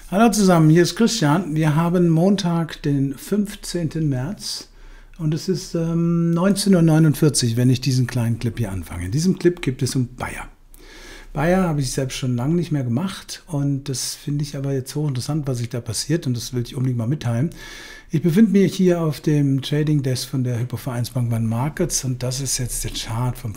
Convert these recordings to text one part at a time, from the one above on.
Hallo zusammen, hier ist Christian. Wir haben Montag, den 15. März und es ist 19:49 Uhr, wenn ich diesen kleinen Clip hier anfange. In diesem Clip geht es um Bayer. Bayer habe ich selbst schon lange nicht mehr gemacht und das finde ich aber jetzt hochinteressant, was sich da passiert und das will ich unbedingt mal mitteilen. Ich befinde mich hier auf dem Trading Desk von der Hypovereinsbank One Markets und das ist jetzt der Chart vom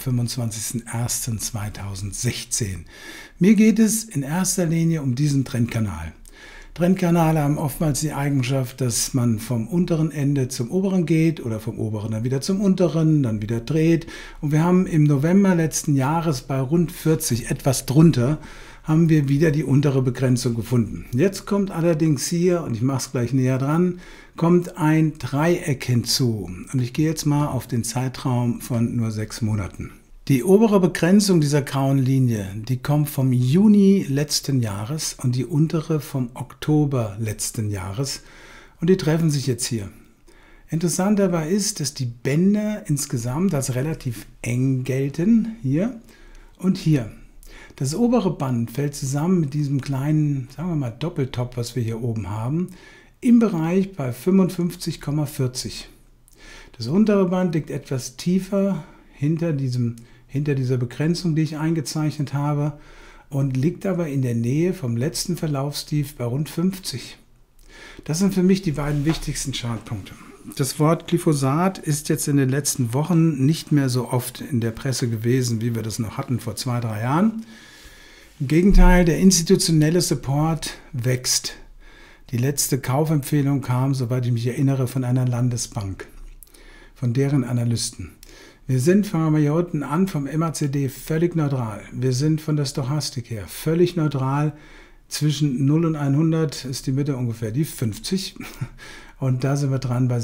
25.01.2016. Mir geht es in erster Linie um diesen Trendkanal. Trendkanale haben oftmals die Eigenschaft, dass man vom unteren Ende zum oberen geht oder vom oberen dann wieder zum unteren, dann wieder dreht. Und wir haben im November letzten Jahres bei rund 40, etwas drunter, haben wir wieder die untere Begrenzung gefunden. Jetzt kommt allerdings hier, und ich mache es gleich näher dran, kommt ein Dreieck hinzu. Und ich gehe jetzt mal auf den Zeitraum von nur 6 Monaten. Die obere Begrenzung dieser grauen Linie, die kommt vom Juni letzten Jahres und die untere vom Oktober letzten Jahres und die treffen sich jetzt hier. Interessant dabei ist, dass die Bänder insgesamt als relativ eng gelten, hier und hier. Das obere Band fällt zusammen mit diesem kleinen, sagen wir mal Doppeltop, was wir hier oben haben, im Bereich bei 55,40. Das untere Band liegt etwas tiefer hinter dieser Begrenzung, die ich eingezeichnet habe, und liegt aber in der Nähe vom letzten Verlaufstief bei rund 50. Das sind für mich die beiden wichtigsten Chartpunkte. Das Wort Glyphosat ist jetzt in den letzten Wochen nicht mehr so oft in der Presse gewesen, wie wir das noch hatten vor 2, 3 Jahren. Im Gegenteil, der institutionelle Support wächst. Die letzte Kaufempfehlung kam, soweit ich mich erinnere, von einer Landesbank, von deren Analysten. Wir sind, fangen wir hier unten an, vom MACD völlig neutral. Wir sind von der Stochastik her völlig neutral. Zwischen 0 und 100 ist die Mitte ungefähr die 50. Und da sind wir dran bei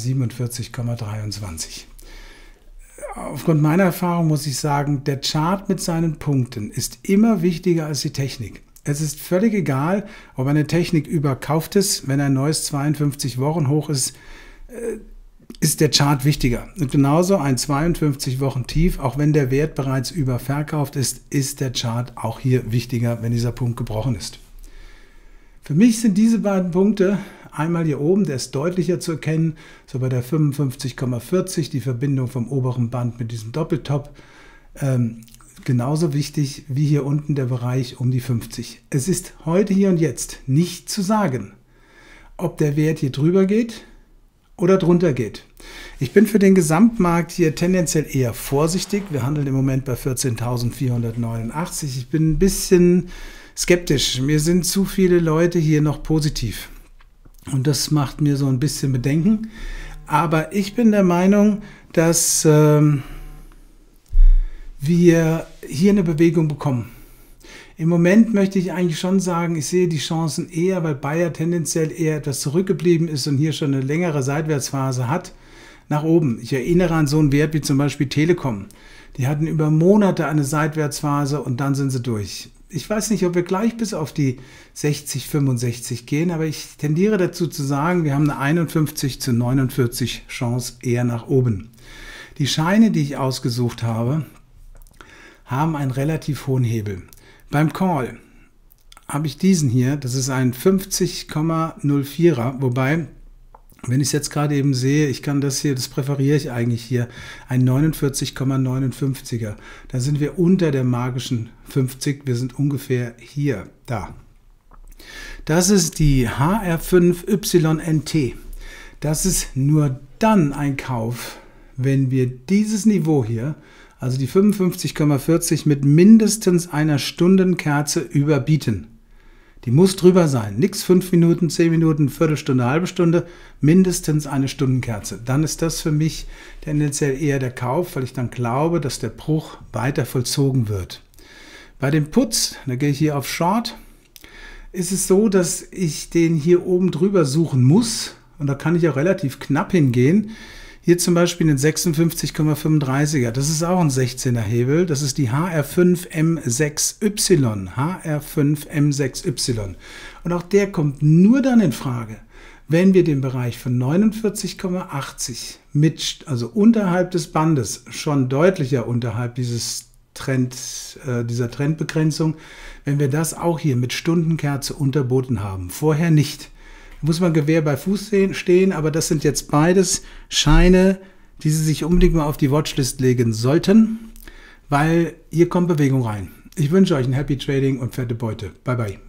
47,23. Aufgrund meiner Erfahrung muss ich sagen, der Chart mit seinen Punkten ist immer wichtiger als die Technik. Es ist völlig egal, ob eine Technik überkauft ist, wenn ein neues 52 Wochen hoch ist der Chart wichtiger. Und genauso ein 52 Wochen Tief, auch wenn der Wert bereits überverkauft ist, ist der Chart auch hier wichtiger, wenn dieser Punkt gebrochen ist. Für mich sind diese beiden Punkte, einmal hier oben, der ist deutlicher zu erkennen, so bei der 55,40, die Verbindung vom oberen Band mit diesem Doppeltop, genauso wichtig wie hier unten der Bereich um die 50. Es ist heute, hier und jetzt nicht zu sagen, ob der Wert hier drüber geht oder drunter geht. Ich bin für den Gesamtmarkt hier tendenziell eher vorsichtig. Wir handeln im Moment bei 14.489. Ich bin ein bisschen skeptisch. Mir sind zu viele Leute hier noch positiv. Und das macht mir so ein bisschen Bedenken. Aber ich bin der Meinung, dass wir hier eine Bewegung bekommen. Im Moment möchte ich eigentlich schon sagen, ich sehe die Chancen eher, weil Bayer tendenziell eher etwas zurückgeblieben ist und hier schon eine längere Seitwärtsphase hat, nach oben. Ich erinnere an so einen Wert wie zum Beispiel Telekom. Die hatten über Monate eine Seitwärtsphase und dann sind sie durch. Ich weiß nicht, ob wir gleich bis auf die 60, 65 gehen, aber ich tendiere dazu zu sagen, wir haben eine 51:49 Chance eher nach oben. Die Scheine, die ich ausgesucht habe, haben einen relativ hohen Hebel. Beim Call habe ich diesen hier, das ist ein 50,04er, wobei, wenn ich es jetzt gerade eben sehe, ich kann das hier, das präferiere ich eigentlich hier, ein 49,59er. Da sind wir unter der magischen 50, wir sind ungefähr hier, da. Das ist die HR5YNT. Das ist nur dann ein Kauf, wenn wir dieses Niveau hier, also die 55,40 mit mindestens einer Stundenkerze überbieten. Die muss drüber sein. Nichts 5 Minuten, 10 Minuten, Viertelstunde, halbe Stunde, mindestens eine Stundenkerze. Dann ist das für mich tendenziell eher der Kauf, weil ich dann glaube, dass der Bruch weiter vollzogen wird. Bei dem Putz, da gehe ich hier auf Short, ist es so, dass ich den hier oben drüber suchen muss. Und da kann ich auch relativ knapp hingehen. Hier zum Beispiel den 56,35er, das ist auch ein 16er Hebel, das ist die HR5M6Y, HR5M6Y. Und auch der kommt nur dann in Frage, wenn wir den Bereich von 49,80 also unterhalb des Bandes, schon deutlicher unterhalb dieses dieser Trendbegrenzung, wenn wir das auch hier mit Stundenkerze unterboten haben. Vorher nicht. Da muss man Gewehr bei Fuß stehen, aber das sind jetzt beides Scheine, die Sie sich unbedingt mal auf die Watchlist legen sollten, weil hier kommt Bewegung rein. Ich wünsche euch ein Happy Trading und fette Beute. Bye bye.